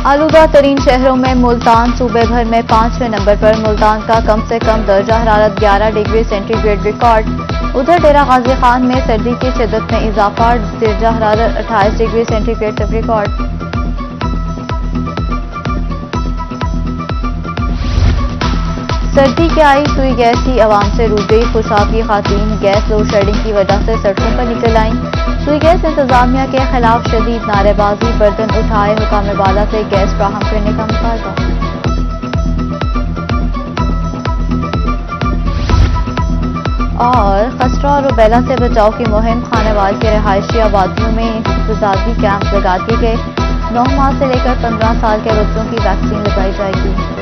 आलूदा तरीन शहरों में मुल्तान सूबे भर में 5वें नंबर पर। मुल्तान का कम से कम दर्जा हरारत 11 डिग्री सेंटीग्रेड रिकॉर्ड। उधर डेरा गाजी खान में सर्दी की शिद्दत में इजाफा, दर्जा हरारत 28 डिग्री सेंटीग्रेड तक रिकॉर्ड। सर्दी के आई सुई गैस की आवाम से रूठ गई। खुशाबी खातून गैस लोड शेडिंग की वजह से सड़कों पर निकल आईं। सुई गैस इंतजामिया के खिलाफ शदीद नारेबाजी, बर्तन उठाए हुकाम वाला से गैस फ्राहम करने का मुतालबा। और खसरा और रुबेला से बचाव की मुहिम, खानेवाल के रहायशी आबादियों में इंतजाजी कैंप लगा दिए गए। 9 माह से लेकर 15 साल के बच्चों की वैक्सीन लगाई जाएगी।